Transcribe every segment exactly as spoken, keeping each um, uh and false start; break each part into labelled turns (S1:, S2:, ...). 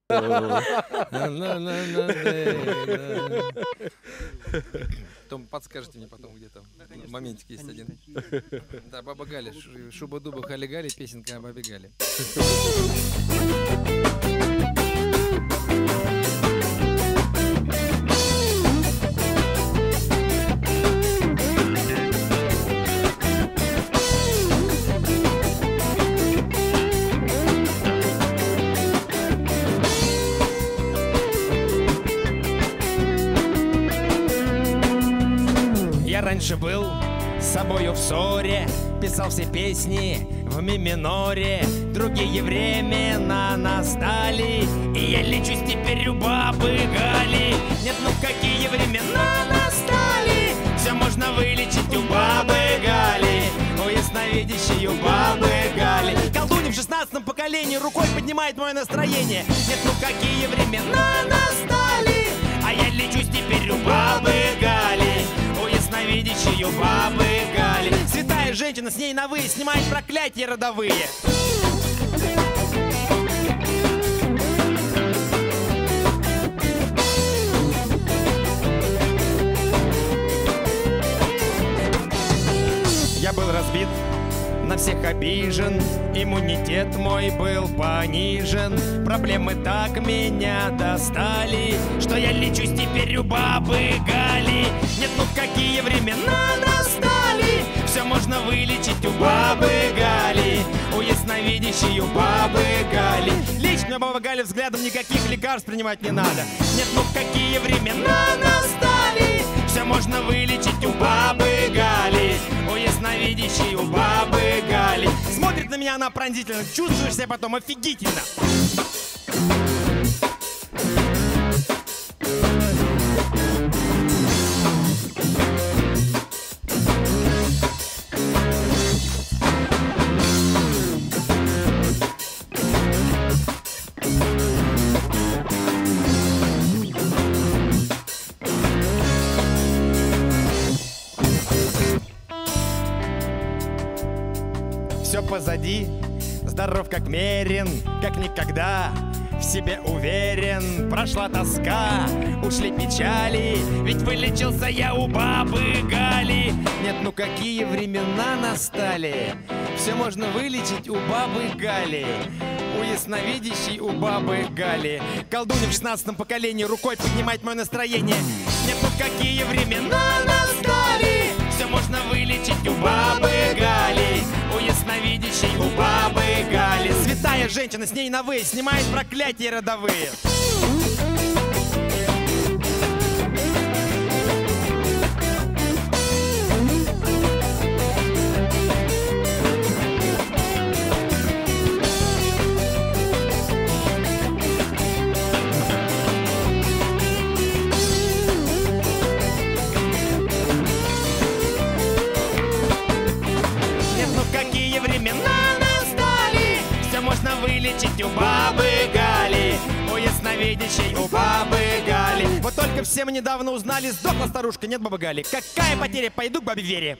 S1: Потом подскажете мне потом, где там моментик есть один. Да, Баба Галя, Шуба-дуба, Хали-Гали, песенка о Бабе Гале.
S2: Я раньше был с собою в ссоре, писал все песни в ми миноре. Другие времена настали, и я лечусь теперь у Бабы Гали. Нет, ну какие времена настали, все можно вылечить у Бабы Гали, у ясновидящей у Бабы Гали. Колдунья в шестнадцатом поколении рукой поднимает мое настроение. Нет, ну какие времена настали, а я лечусь теперь у Бабы Гали, у ясновидящей у Бабы Гали. Святая женщина, с ней на «вы» снимает проклятия родовые. Я был разбит, на всех обижен, иммунитет мой был понижен. Проблемы так меня достали, что я лечусь теперь у Бабы Гали. Нет, ну какие времена настали, все можно вылечить у Бабы Гали, у ясновидящей у Бабы Гали. Лично Баба Галя взглядом никаких лекарств принимать не надо. Нет, ну какие времена настали, все можно вылечить у Бабы Гали, у ясновидящей у Бабы Гали. Смотрит на меня она пронзительно, чувствуешь себя потом офигительно. Все позади, здоров как мерен, как никогда, в себе уверен. Прошла тоска, ушли печали, ведь вылечился я у Бабы Гали. Нет, ну какие времена настали, все можно вылечить у Бабы Гали, у ясновидящей у Бабы Гали. Колдунья в шестнадцатом поколении рукой поднимает мое настроение. Нет, ну какие времена настали, все можно вылечить у Бабы Гали, у ясновидящей у Бабы Гали. Святая женщина, с ней на «вы» снимает проклятия родовые. Какие времена настали, все можно вылечить у Бабы Гали, у ясновидящей у Бабы Гали. Вот только все мы недавно узнали, сдохла старушка, нет Бабы Гали. Какая потеря, пойду к Бабе Вере.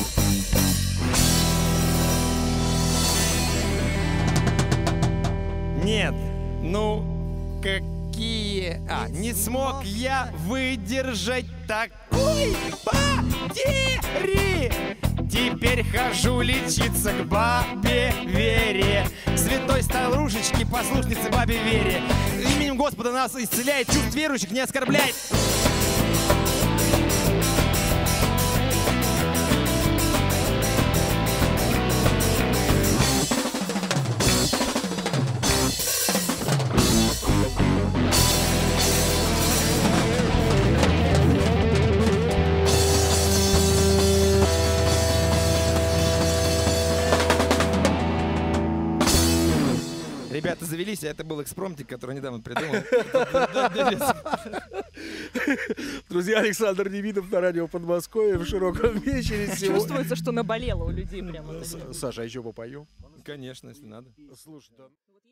S2: Нет, ну какие... А, не смог я выдержать такой потери. Теперь хожу лечиться к Бабе Вере, к святой старушечке, послушнице Бабе Вере. Именем Господа нас исцеляет, чувств верующих не оскорбляет. Ребята завелись, а это был экспромтик, который недавно придумал.
S3: Друзья, Александр Демидов на радио Подмосковье в широком вечере.
S4: Чувствуется, что наболело у людей прямо.
S3: Саша, а еще попою?
S1: Конечно, если надо.
S3: Слушай, да.